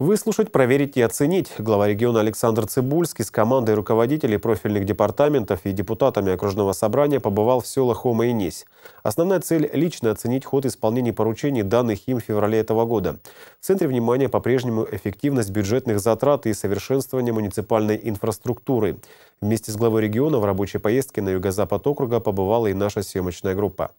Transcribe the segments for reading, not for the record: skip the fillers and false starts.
Выслушать, проверить и оценить. Глава региона Александр Цыбульский с командой руководителей профильных департаментов и депутатами окружного собрания побывал в селах Ома и Несь. Основная цель – лично оценить ход исполнения поручений, данных им в феврале этого года. В центре внимания по-прежнему эффективность бюджетных затрат и совершенствование муниципальной инфраструктуры. Вместе с главой региона в рабочей поездке на юго-запад округа побывала и наша съемочная группа.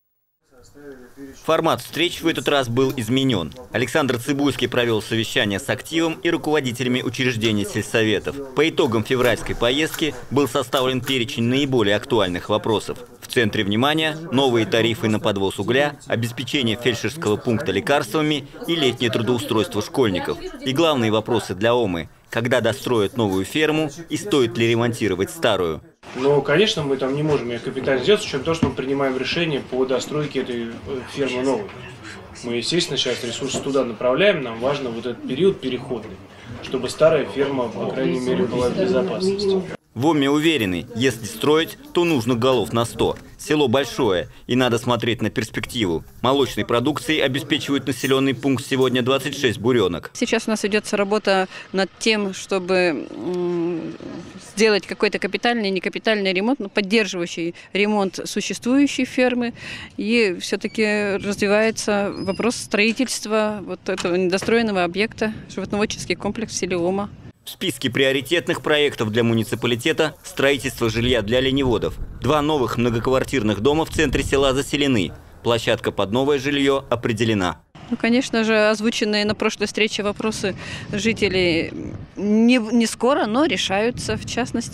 Формат встреч в этот раз был изменен. Александр Цыбульский провел совещание с активом и руководителями учреждений сельсоветов. По итогам февральской поездки был составлен перечень наиболее актуальных вопросов. В центре внимания новые тарифы на подвоз угля, обеспечение фельдшерского пункта лекарствами и летнее трудоустройство школьников. И главные вопросы для Омы – когда достроят новую ферму и стоит ли ремонтировать старую. Но, конечно, мы там не можем ее капитально сделать, с учетом того, что мы принимаем решение по достройке этой фермы новой. Мы, естественно, сейчас ресурсы туда направляем, нам важно вот этот период переходный, чтобы старая ферма, по крайней мере, была в безопасности. В Оме уверены, если строить, то нужно голов на 100. Село большое, и надо смотреть на перспективу. Молочной продукцией обеспечивают населенный пункт сегодня 26 буренок. Сейчас у нас ведется работа над тем, чтобы сделать какой-то капитальный и некапитальный ремонт, но поддерживающий ремонт существующей фермы. И все-таки развивается вопрос строительства вот этого недостроенного объекта, животноводческий комплекс в селе Ома. В списке приоритетных проектов для муниципалитета – строительство жилья для оленеводов. 2 новых многоквартирных дома в центре села заселены. Площадка под новое жилье определена. Ну, конечно же, озвученные на прошлой встрече вопросы жителей не скоро, но решаются. В частности,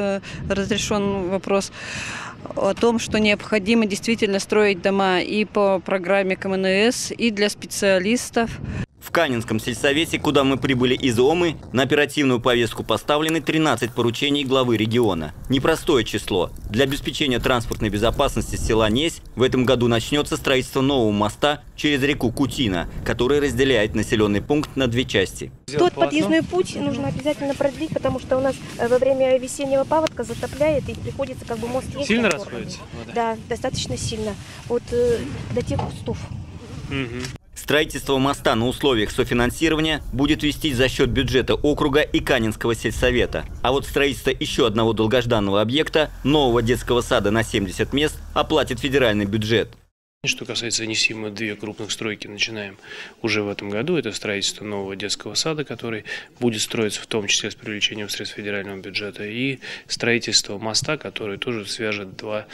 разрешен вопрос о том, что необходимо действительно строить дома и по программе КМНС, и для специалистов. В Канинском сельсовете, куда мы прибыли из Омы, на оперативную повестку поставлены 13 поручений главы региона. Непростое число. Для обеспечения транспортной безопасности села Несь в этом году начнется строительство нового моста через реку Кутина, который разделяет населенный пункт на 2 части. Тот подъездной путь нужно обязательно продлить, потому что у нас во время весеннего паводка затопляет и приходится мост есть. Сильно расходится? Да, достаточно сильно. Вот до тех кустов. Строительство моста на условиях софинансирования будет вестись за счет бюджета округа и Канинского сельсовета. А вот строительство еще одного долгожданного объекта, нового детского сада на 70 мест, оплатит федеральный бюджет. Что касается Неси, мы 2 крупных стройки начинаем уже в этом году. Это строительство нового детского сада, который будет строиться в том числе с привлечением средств федерального бюджета, и строительство моста, который тоже свяжет 2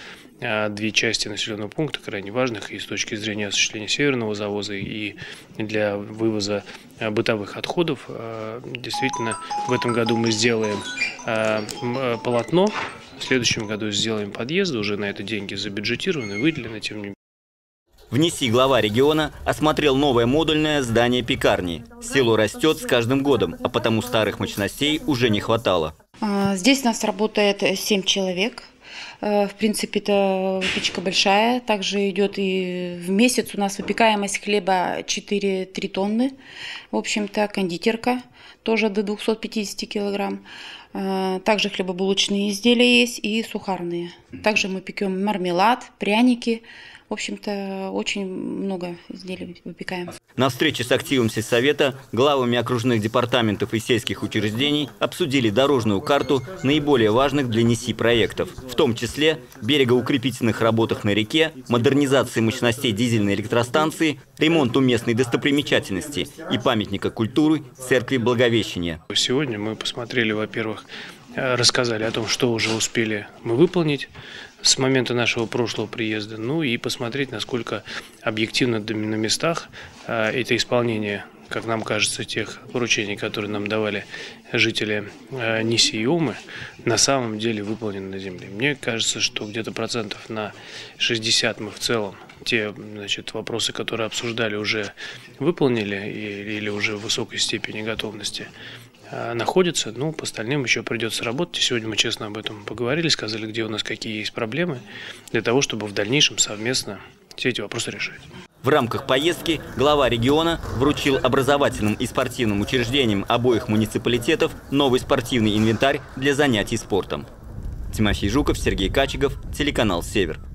части населенного пункта, крайне важных и с точки зрения осуществления северного завоза, и для вывоза бытовых отходов. Действительно, в этом году мы сделаем полотно, в следующем году сделаем подъезды, уже на это деньги забюджетированы, выделены, тем не менее. В Неси глава региона осмотрел новое модульное здание пекарни. Село растет с каждым годом, а потому старых мощностей уже не хватало. Здесь у нас работает 7 человек. В принципе, это выпечка большая. Также идет и в месяц у нас выпекаемость хлеба 4-3 тонны. В общем-то, кондитерка тоже до 250 килограмм. Также хлебобулочные изделия есть и сухарные. Также мы пекем мармелад, пряники. В общем-то, очень много изделий выпекаем. На встрече с активом сельсовета главами окружных департаментов и сельских учреждений обсудили дорожную карту наиболее важных для Неси проектов, в том числе берегоукрепительных работах на реке, модернизации мощностей дизельной электростанции, ремонту местной достопримечательности и памятника культуры церкви Благовещения. Сегодня мы посмотрели, во-первых, рассказали о том, что уже успели мы выполнить с момента нашего прошлого приезда, ну и посмотреть, насколько объективно на местах это исполнение, как нам кажется, тех поручений, которые нам давали жители Неси и Омы, на самом деле выполнены на земле. Мне кажется, что где-то процентов на 60 мы в целом те вопросы, которые обсуждали, уже выполнили или уже в высокой степени готовности находятся. Ну, по остальным еще придется работать. Сегодня мы честно об этом поговорили, сказали, где у нас какие есть проблемы, для того, чтобы в дальнейшем совместно все эти вопросы решать. В рамках поездки глава региона вручил образовательным и спортивным учреждениям обоих муниципалитетов новый спортивный инвентарь для занятий спортом. Тимофей Жуков, Сергей Качегов, телеканал «Север».